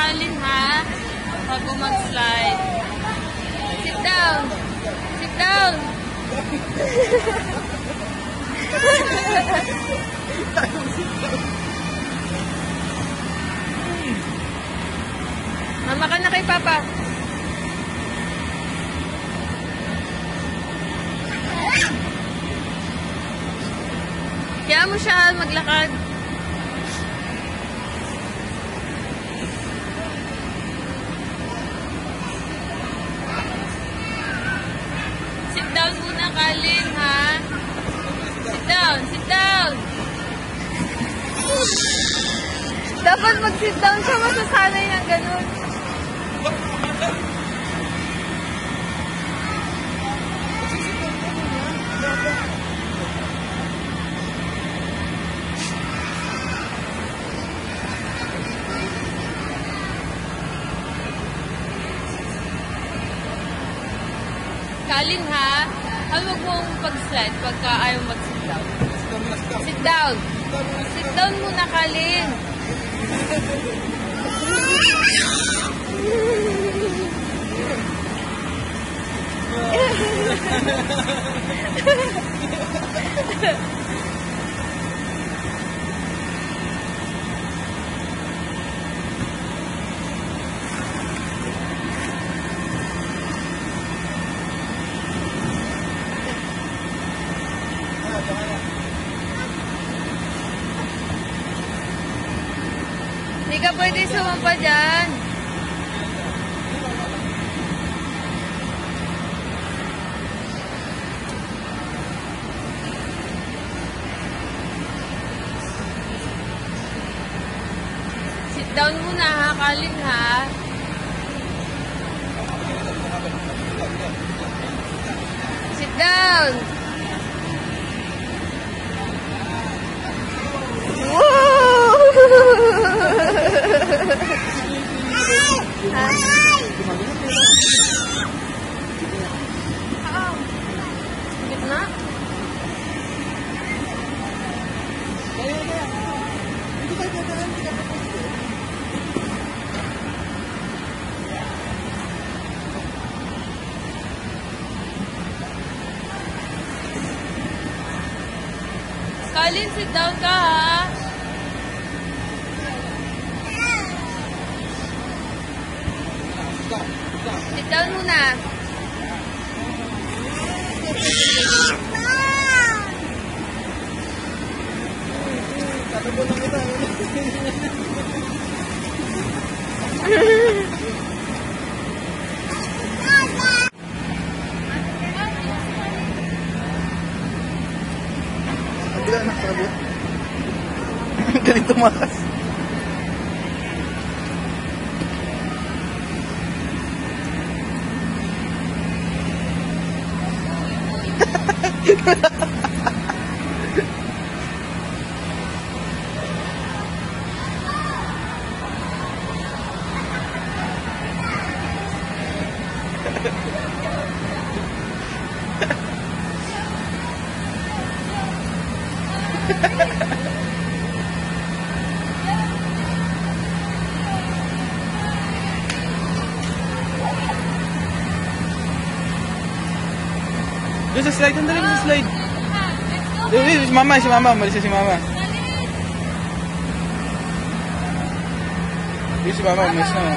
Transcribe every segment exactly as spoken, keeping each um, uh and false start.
Kalin, ha? Bago mag-slide. Sit down. Sit down. Mama ka na kay Papa. Kaya mo siya maglakad. Sit down muna, Kalin, ha? Sit down, sit down. Dapat mag-sit down siya, masasanay ng ganun. Kalin, ha? Huwag mong pag-slide pagka ayaw mag-sit down. Sit down. Sit down muna, Kalin. Hindi ka pwede sumampa dyan. Sit down muna, ha, Kalin, ha? Sit down. Gitna? Kalin, sit down ka, ha? Sit down muna. Ganito makas. Doon sa slide, ang dali sa slide. Doon, si mama, si mama, umalis si mama. Doon si mama, umalis na.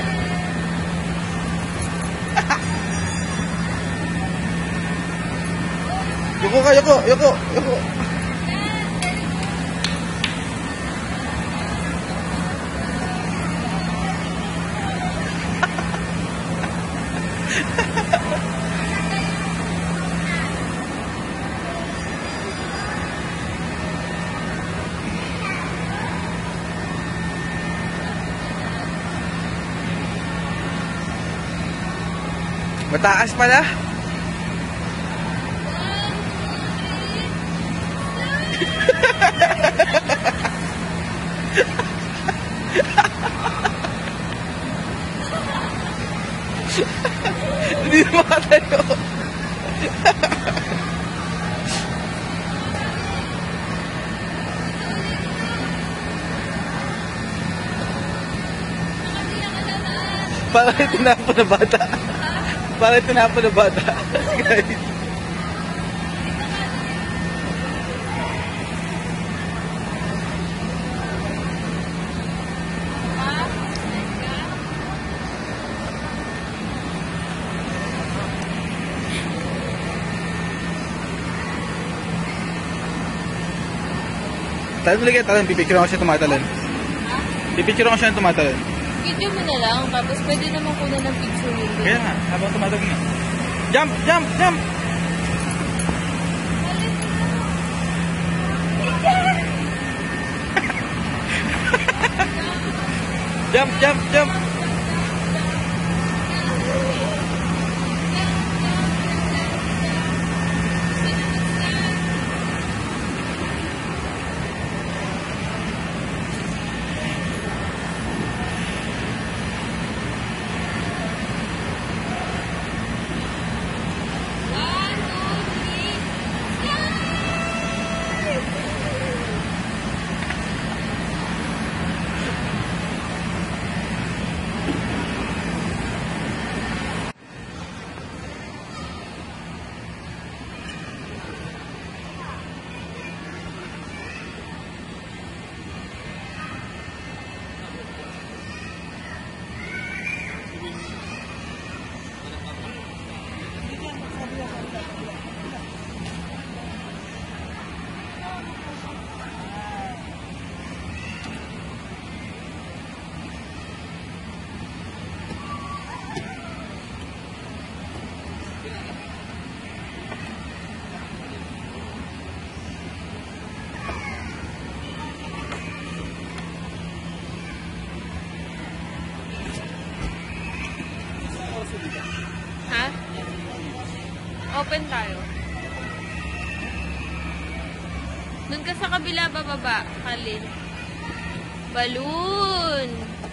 Yoko ka, yoko, yoko, yoko. Mataas pala. Hindi na makatayo. Para tinapo na bata. Para tinapo na bata. Guys. Talon ulit kayo, talon. Pipicture ko siya tumatalon. Pipicture ko siya tumatalon. Video mo na lang, tapos pwede naman kunin ng picture yun. Kaya nga, habang tumatalon nga. Jump! Jump! Jump! Jump! Jump! Jump! Ha? Open tayo. Doon ka sa kabila, bababa, Kalin. Balloon!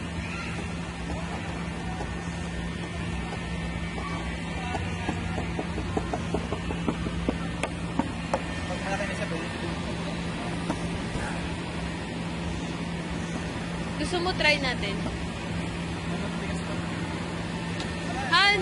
Gusto mo try natin? Han!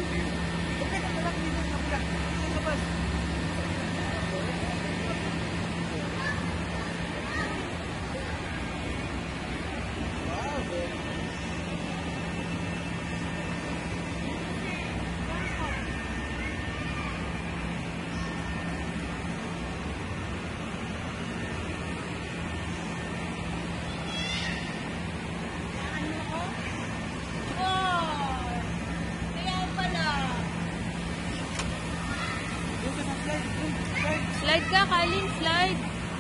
Slide ka, Kalin, slide.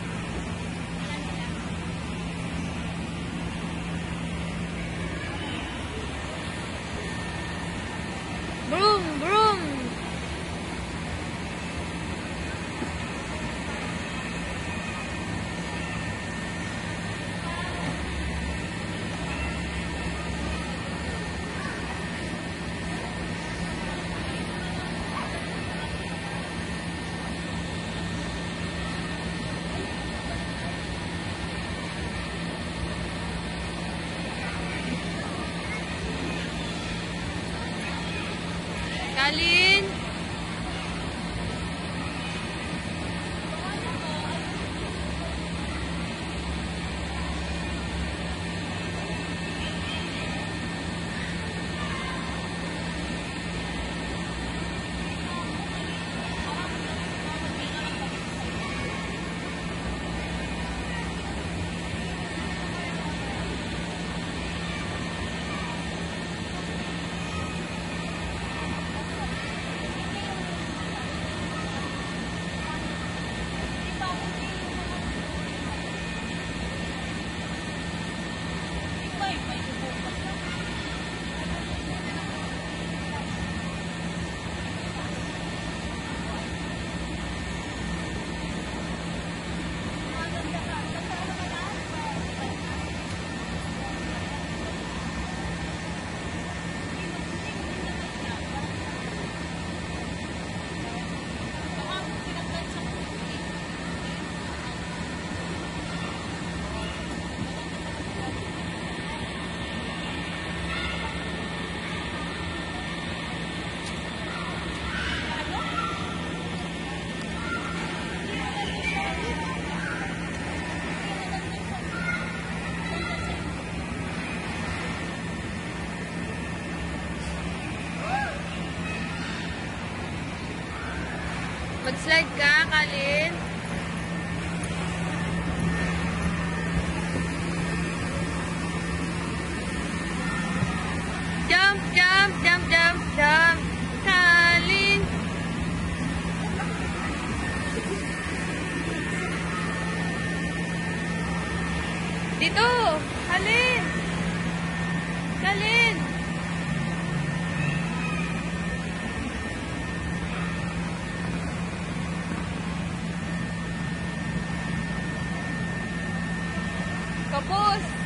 Broom, broom. Kalin! Mag-slide ka, Kalin. Jump, jump, jump, jump, jump. Kalin. Dito, Kalin. Kalin. Kapos.